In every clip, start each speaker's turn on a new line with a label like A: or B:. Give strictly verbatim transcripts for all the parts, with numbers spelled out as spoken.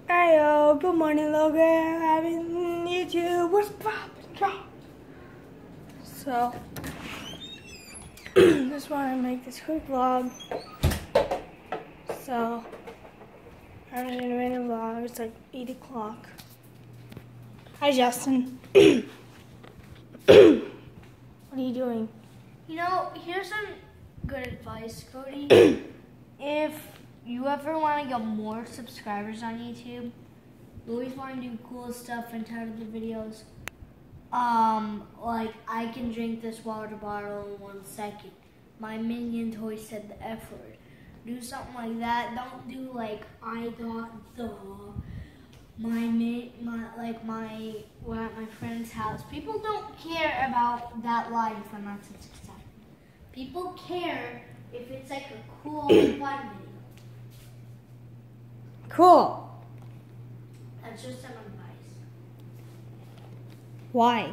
A: Heyo, good morning, Logan. I'm in YouTube. What's poppin'? So, just want to make this quick vlog. So, I'm just gonna make a vlog. It's like eight o'clock. Hi, Justin. What are you doing?
B: You know, here's some good advice, Cody. If you ever want to get more subscribers on YouTube, you always want to do cool stuff and title the videos. Um, like, I can drink this water bottle in one second. My minion toy said the F word. Do something like that. Don't do like, I got the, my, my like my, we're at my friend's house. People don't care about that line from nine six seven. People care if it's like a cool fun video.
A: Cool.
B: That's just some advice.
A: Why?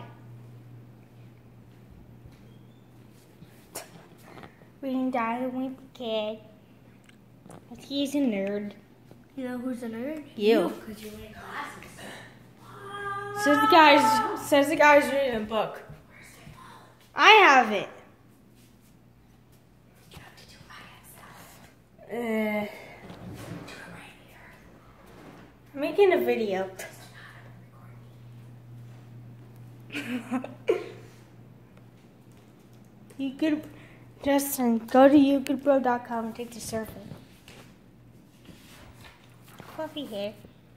A: We didn't die when we were kids. He's a nerd.
B: You know who's a nerd?
A: You.
B: Because you wear glasses.
A: Says the guy's says the guy's reading a book. I have it.
B: You have to do stuff.
A: Uh,
B: Do it right here.
A: I'm making a video. You could, Justin, go to you could bro dot com and take the surfing. Fluffy hair.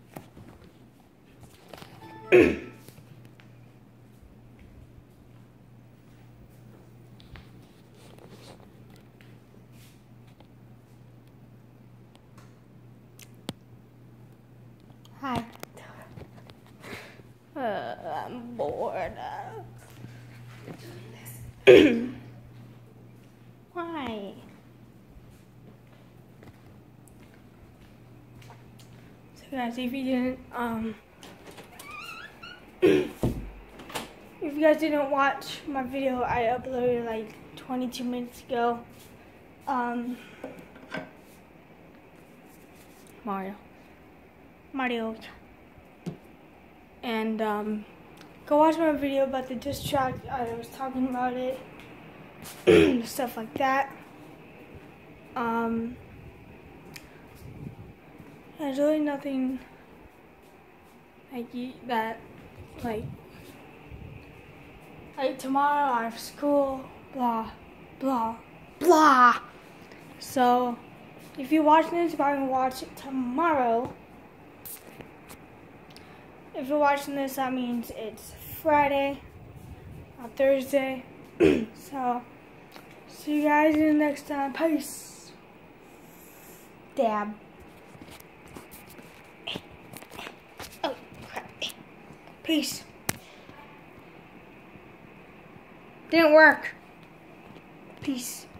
A: Hi. Uh, I'm bored. Why? So guys, if you didn't, um, if you guys didn't watch my video I uploaded like twenty-two minutes ago, um, Mario. Mario. And um, go watch my video about the diss track. I was talking about it, stuff like that. Um, there's really nothing like you, that, like, like tomorrow I have school, blah, blah, blah. So if you're watching this, you're probably gonna watch it tomorrow. If you're watching this, that means it's Friday, not Thursday. So, see you guys in the next time. Peace. Dab. Oh, crap. Peace. Didn't work. Peace.